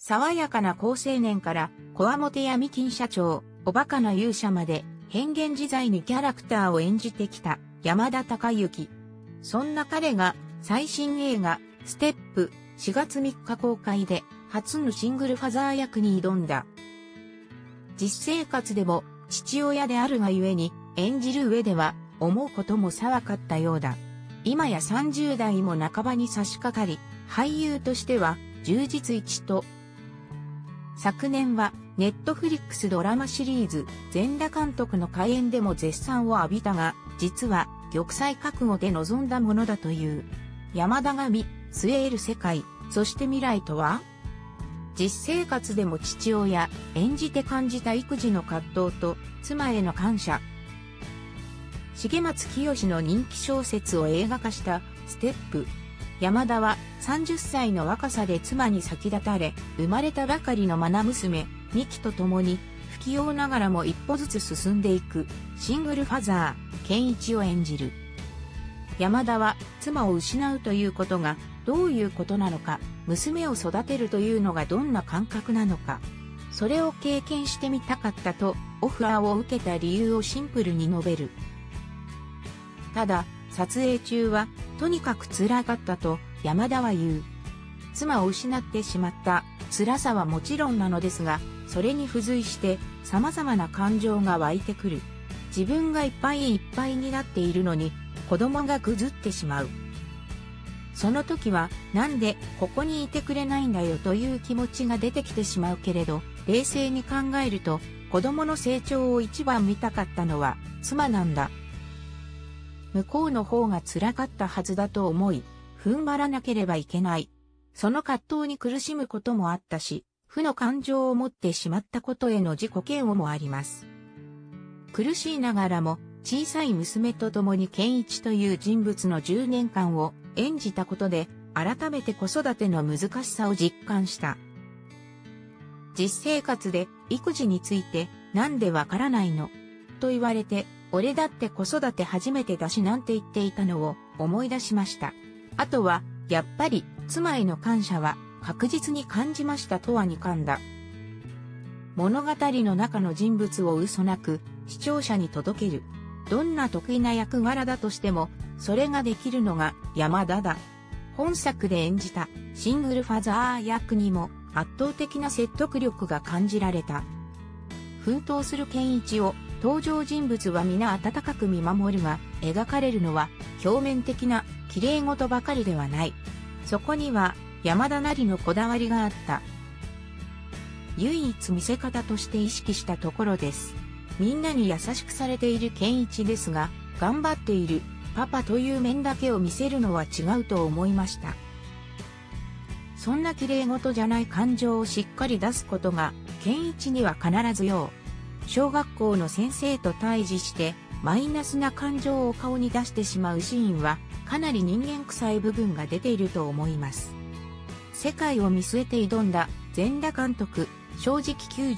爽やかな好青年から、こわもて闇金社長、おバカな勇者まで、変幻自在にキャラクターを演じてきた山田孝之。そんな彼が最新映画、ステップ4月3日公開で初のシングルファザー役に挑んだ。実生活でも父親であるがゆえに演じる上では思うこともさかったようだ。今や30代も半ばに差し掛かり、俳優としては充実一途。昨年はネットフリックスドラマシリーズ全裸監督の怪演でも絶賛を浴びたが、実は玉砕覚悟で臨んだものだという。山田が見据える世界、そして未来とは？実生活でも父親、演じて感じた育児の葛藤と妻への感謝。重松清の人気小説を映画化したステップ。山田は30歳の若さで妻に先立たれ、生まれたばかりの愛娘、美紀と共に、不器用ながらも一歩ずつ進んでいく、シングルファザー、健一を演じる。山田は妻を失うということがどういうことなのか、娘を育てるというのがどんな感覚なのか、それを経験してみたかったと、オファーを受けた理由をシンプルに述べる。ただ、撮影中は、とにかく辛かったと山田は言う。妻を失ってしまった辛さはもちろんなのですが、それに付随して様々な感情が湧いてくる。自分がいっぱいいっぱいになっているのに、子供がぐずってしまう。その時は、なんでここにいてくれないんだよという気持ちが出てきてしまうけれど、冷静に考えると、子供の成長を一番見たかったのは妻なんだ。向こうの方が辛かったはずだと思い、踏ん張らなければいけない。その葛藤に苦しむこともあったし、負の感情を持ってしまったことへの自己嫌悪もあります。苦しいながらも、小さい娘と共に健一という人物の10年間を演じたことで、改めて子育ての難しさを実感した。実生活で育児についてなんでわからないのと言われて、俺だって子育て初めてだしなんて言っていたのを思い出しました。あとは、やっぱり妻への感謝は確実に感じましたとはにかんだ。物語の中の人物を嘘なく視聴者に届ける。どんな得意な役柄だとしても、それができるのが山田だ。本作で演じたシングルファザー役にも圧倒的な説得力が感じられた。奮闘する健一を登場人物は皆温かく見守るが、描かれるのは表面的な綺麗事ばかりではない。そこには山田なりのこだわりがあった。唯一見せ方として意識したところです。みんなに優しくされている健一ですが、頑張っているパパという面だけを見せるのは違うと思いました。そんな綺麗事じゃない感情をしっかり出すことが健一には必ず要。小学校の先生と対峙してマイナスな感情を顔に出してしまうシーンはかなり人間臭い部分が出ていると思います。世界を見据えて挑んだ全裸監督、正直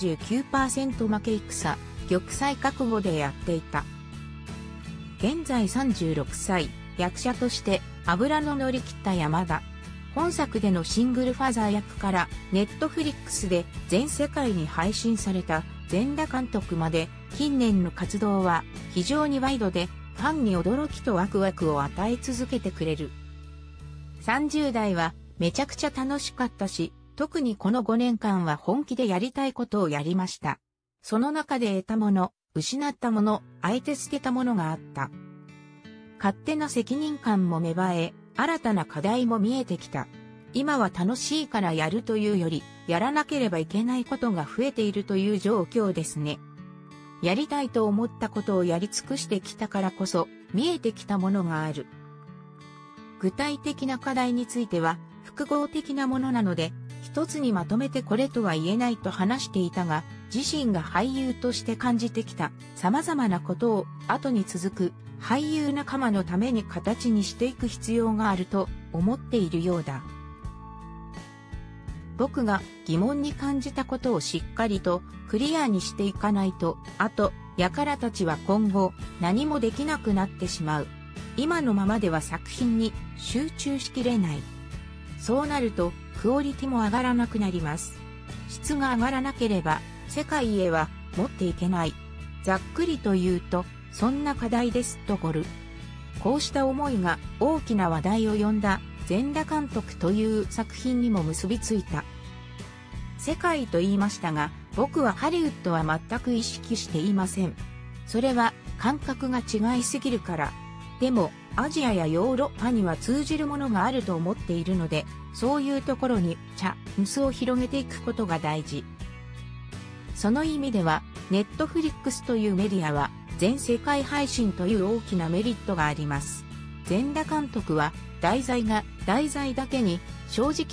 99% 負け戦、玉砕覚悟でやっていた。現在36歳、役者として脂の乗り切った山田。本作でのシングルファザー役からネットフリックスで全世界に配信された全裸監督まで近年の活動は非常にワイドでファンに驚きとワクワクを与え続けてくれる。30代はめちゃくちゃ楽しかったし、特にこの5年間は本気でやりたいことをやりました。その中で得たもの、失ったもの、あえて捨てたものがあった。勝手な責任感も芽生え、新たな課題も見えてきた。今は楽しいからやるというより、やらなければいけないことが増えているという状況ですね。やりたいと思ったことをやり尽くしてきたからこそ、見えてきたものがある。具体的な課題については、複合的なものなので、一つにまとめてこれとは言えないと話していたが、自身が俳優として感じてきた様々なことを後に続く俳優仲間のために形にしていく必要があると思っているようだ。僕が疑問に感じたことをしっかりとクリアにしていかないと、あと、輩たちは今後何もできなくなってしまう。今のままでは作品に集中しきれない。そうなるとクオリティも上がらなくなります。 質が上がらなければ世界へは持っていけない。ざっくりと言うと、そんな課題ですとゴル。こうした思いが大きな話題を呼んだ全裸監督という作品にも結びついた。世界と言いましたが、僕はハリウッドは全く意識していません。それは感覚が違いすぎるから。でも、アジアやヨーロッパには通じるものがあると思っているので、そういうところにチャンスを広げていくことが大事。その意味では、ネットフリックスというメディアは、全世界配信という大きなメリットがあります。全裸監督は、題材が題材だけに、正直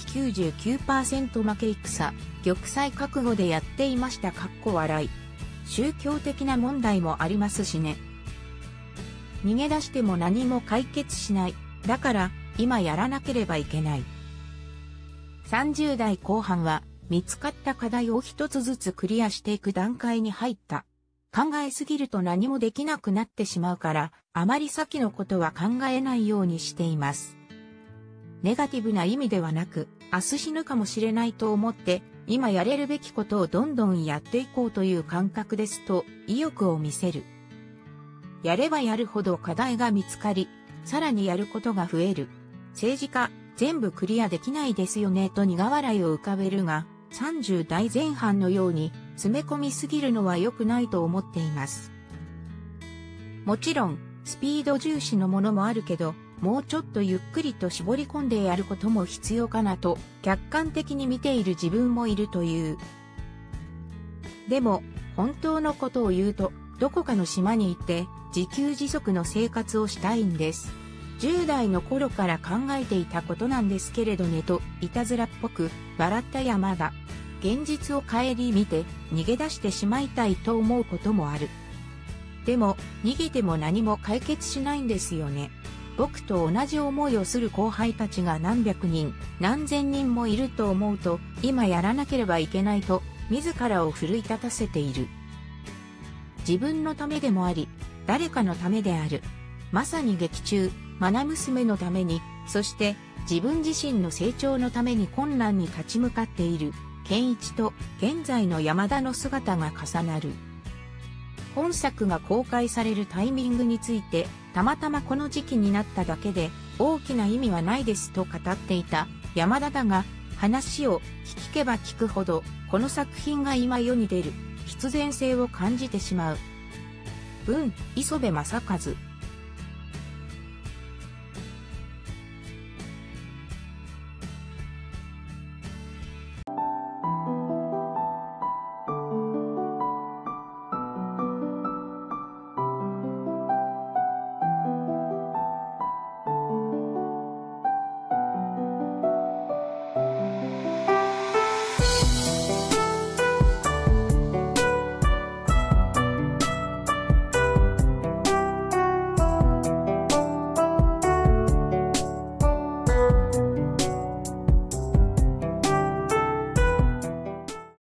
99% 負け戦、玉砕覚悟でやっていました。笑い。宗教的な問題もありますしね。逃げ出しても何も解決しない。だから、今やらなければいけない。30代後半は、見つかった課題を一つずつクリアしていく段階に入った。考えすぎると何もできなくなってしまうから、あまり先のことは考えないようにしています。ネガティブな意味ではなく、明日死ぬかもしれないと思って、今やれるべきことをどんどんやっていこうという感覚ですと、意欲を見せる。やればやるほど課題が見つかり、さらにやることが増える。政治家、全部クリアできないですよねと苦笑いを浮かべるが、30代前半のように詰め込みすぎるのは良くないと思っています。もちろん、スピード重視のものもあるけど、もうちょっとゆっくりと絞り込んでやることも必要かなと、客観的に見ている自分もいるという。でも、本当のことを言うと、どこかの島に行って、自給自足の生活をしたいんです。10代の頃から考えていたことなんですけれどねと、いたずらっぽく、笑った山田。現実を顧みて、逃げ出してしまいたいと思うこともある。でも、逃げても何も解決しないんですよね。僕と同じ思いをする後輩たちが何百人、何千人もいると思うと、今やらなければいけないと、自らを奮い立たせている。自分のためでもあり、誰かのためである。まさに劇中、愛娘のために、そして自分自身の成長のために困難に立ち向かっている、健一と現在の山田の姿が重なる。本作が公開されるタイミングについて、たまたまこの時期になっただけで、大きな意味はないですと語っていた山田だが、話を聞けば聞くほど、この作品が今世に出る必然性を感じてしまう。文、磯部正和。